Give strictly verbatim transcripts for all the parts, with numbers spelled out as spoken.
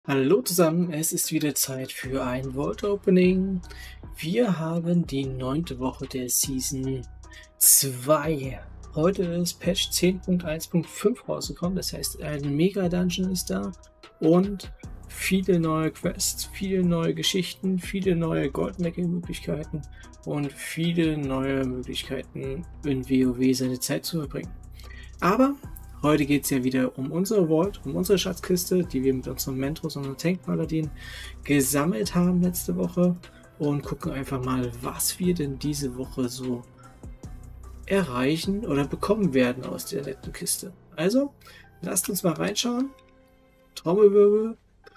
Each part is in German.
Hallo zusammen, es ist wieder Zeit für ein Vault Opening. Wir haben die neunte Woche der Season zwei. Heute ist Patch zehn Punkt eins Punkt fünf rausgekommen, das heißt ein Mega-Dungeon ist da und viele neue Quests, viele neue Geschichten, viele neue Goldmaking-Möglichkeiten und viele neue Möglichkeiten in WoW seine Zeit zu verbringen. Aber heute geht es ja wieder um unsere Vault, um unsere Schatzkiste, die wir mit unserem Mentros und unserem Tank-Paladin gesammelt haben letzte Woche und gucken einfach mal, was wir denn diese Woche so erreichen oder bekommen werden aus der netten Kiste. Also, lasst uns mal reinschauen. Trommelwirbel.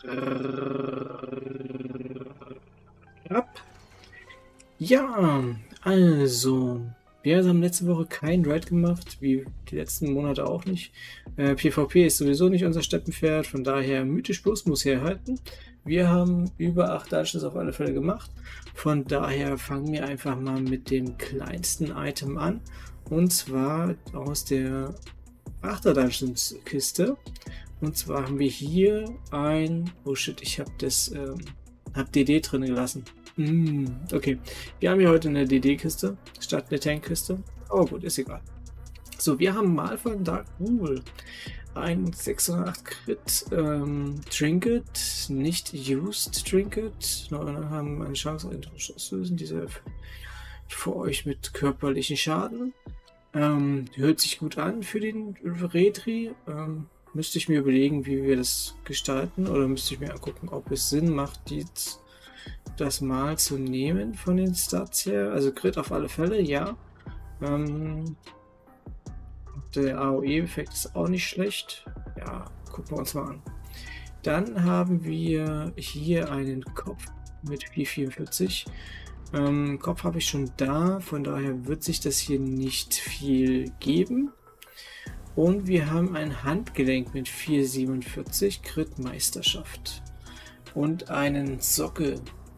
Ja, also... Wir haben letzte Woche keinen Raid gemacht, wie die letzten Monate auch nicht. Äh, PvP ist sowieso nicht unser Steppenpferd, von daher Mythisch Plus muss herhalten. Wir haben über acht Dungeons auf alle Fälle gemacht. Von daher fangen wir einfach mal mit dem kleinsten Item an. Und zwar aus der achter Dungeons Kiste. Und zwar haben wir hier ein... Oh shit, ich habe das... Ähm, hab D D drin gelassen. Mm, okay, wir haben hier heute eine D D-Kiste statt eine Tank-Kiste. Oh gut, ist egal. So, wir haben mal von Dark Rule ein sechshundertacht Crit ähm, Trinket, nicht Used Trinket. Wir haben eine Chance, einen Tausch auszulösen. Diese für euch mit körperlichen Schaden. Ähm, hört sich gut an für den Retri. Ähm, müsste ich mir überlegen, wie wir das gestalten, oder müsste ich mir angucken, ob es Sinn macht, die das mal zu nehmen von den Stats her. Also Crit auf alle Fälle, ja. Ähm, der A O E-Effekt ist auch nicht schlecht. Ja, gucken wir uns mal an. Dann haben wir hier einen Kopf mit vier vierundvierzig. Ähm, Kopf habe ich schon da, von daher wird sich das hier nicht viel geben. Und wir haben ein Handgelenk mit vier siebenundvierzig, Crit Meisterschaft. Und einen Sockel.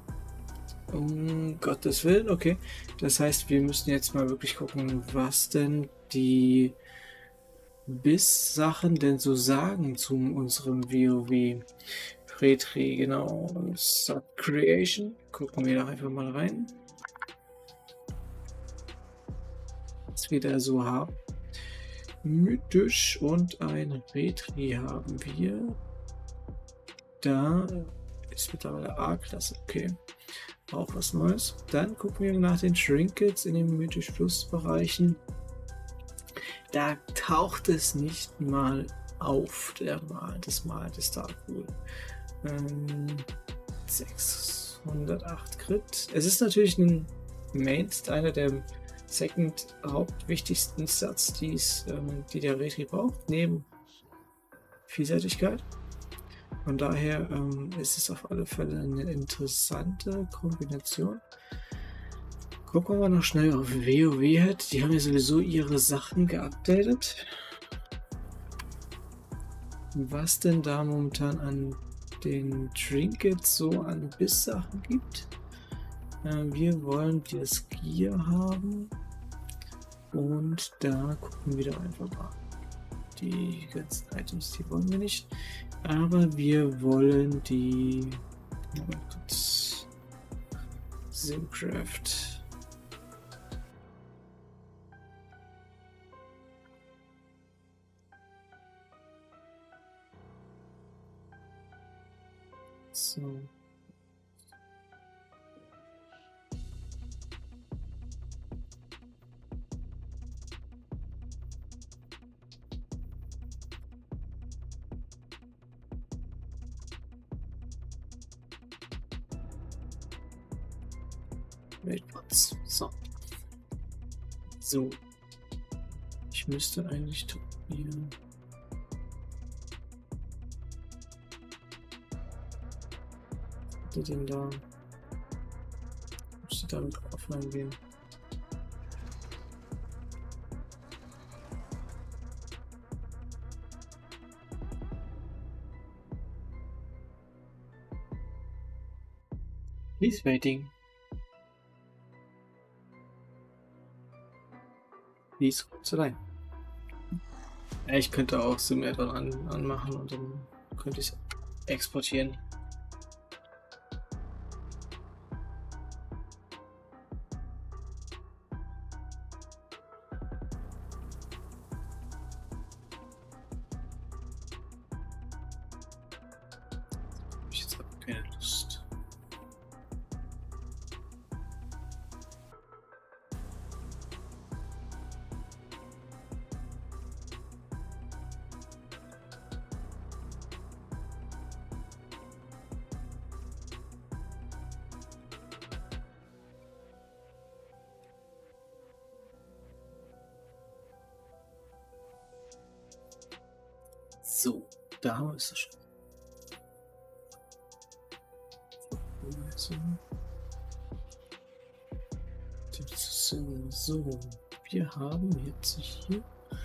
Um Gottes Willen, okay. Das heißt, wir müssen jetzt mal wirklich gucken, was denn die Biss-Sachen denn so sagen zu unserem WoW Retri. Genau. Sub-Creation. Gucken wir da einfach mal rein. Was wir da so haben. Mythisch und ein Retri haben wir. Da ist mittlerweile A-Klasse, okay. Auch was Neues. Dann gucken wir nach den Trinkets in den Mythisch Plus Bereichen. Da taucht es nicht mal auf, der Mal, das Mal des Dark Rule. Ähm, sechshundertacht Crit. Es ist natürlich ein Mainst, einer der second hauptwichtigsten Stats, die's, ähm, die der Retri braucht, neben Vielseitigkeit. Von daher ähm, ist es auf alle Fälle eine interessante Kombination. Gucken wir mal noch schnell auf WoW. Die haben ja sowieso ihre Sachen geupdatet. Was denn da momentan an den Trinkets so an Biss-Sachen gibt. Äh, wir wollen das Gear haben. Und da gucken wir doch einfach mal. Die ganzen Items, die wollen wir nicht. Aber wir wollen die Simcraft. So. So. So. Ich müsste eigentlich hier. Was denn da? Ich müsste damit offline gehen. Please waiting. Please kurz rein. Ja, ich könnte auch Sim Add-on an, anmachen und dann könnte ich exportieren. Ich jetzt habe keine Lust. So, da haben wir es schon. So, wir haben jetzt hier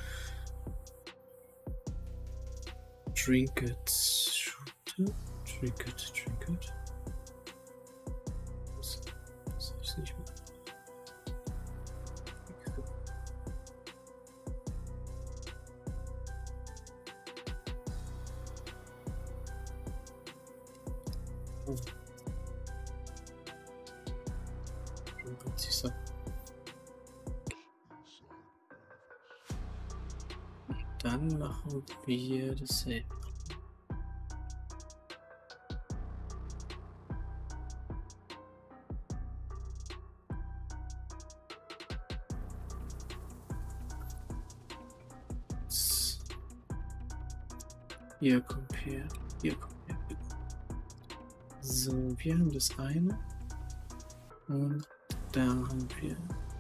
Trinkets, Shooter, Trinket, Trinket. Das, das ist nicht mehr. Oh. Dann machen wir dasselbe. Hier kommt her, hier kommt her. So, wir haben das eine und da haben wir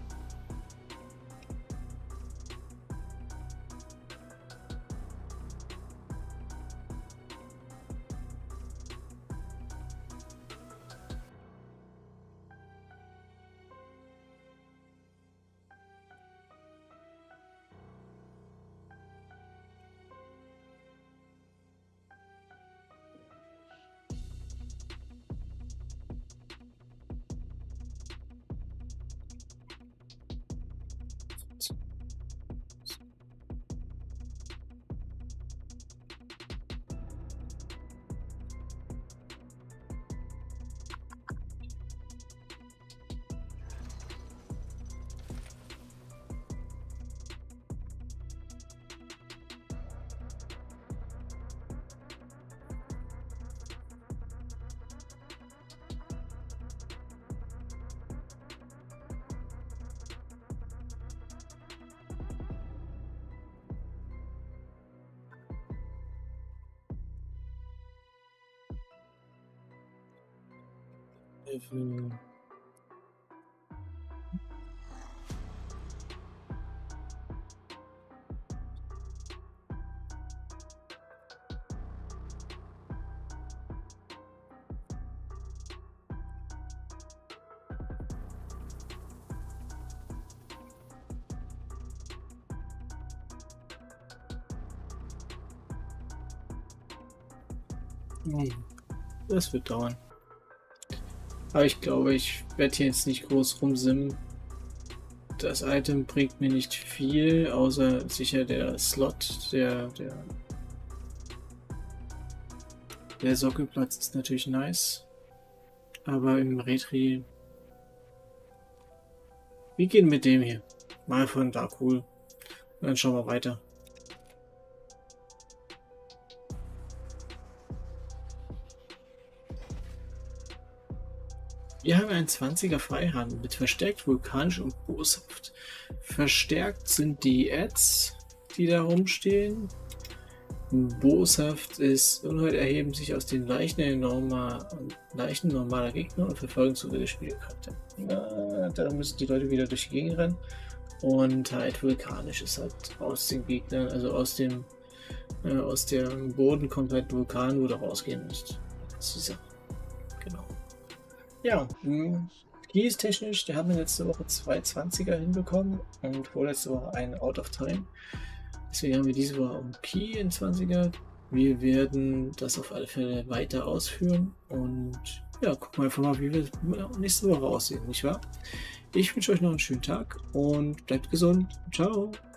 Level. Das wird dauern. Aber ich glaube, ich werde hier jetzt nicht groß rumsimmen. Das Item bringt mir nicht viel, außer sicher der Slot, der, der, der Sockelplatz ist natürlich nice. Aber im Retri, wir gehen mit dem hier. Mal von da cool. Und dann schauen wir weiter. Wir haben einen zwanziger Freihandel mit verstärkt vulkanisch und boshaft. Verstärkt sind die Ads, die da rumstehen. Boshaft ist, Unheil erheben sich aus den Leichen, enormer, Leichen normaler Gegner und verfolgen zu der Spielkarte. Ja, da müssen die Leute wieder durch die Gegend rennen. Und halt vulkanisch ist halt aus den Gegnern, also aus dem, äh, aus dem Boden kommt halt Vulkan, wo du rausgehen musst. Zusammen. Genau. Ja, Key ist technisch, der haben wir letzte Woche zwei zwanziger hinbekommen und vorletzte Woche einen Out of Time. Deswegen haben wir diese Woche einen Key in zwanziger. Wir werden das auf alle Fälle weiter ausführen und ja, gucken wir einfach mal, wie wir nächste Woche aussehen, nicht wahr? Ich wünsche euch noch einen schönen Tag und bleibt gesund. Ciao!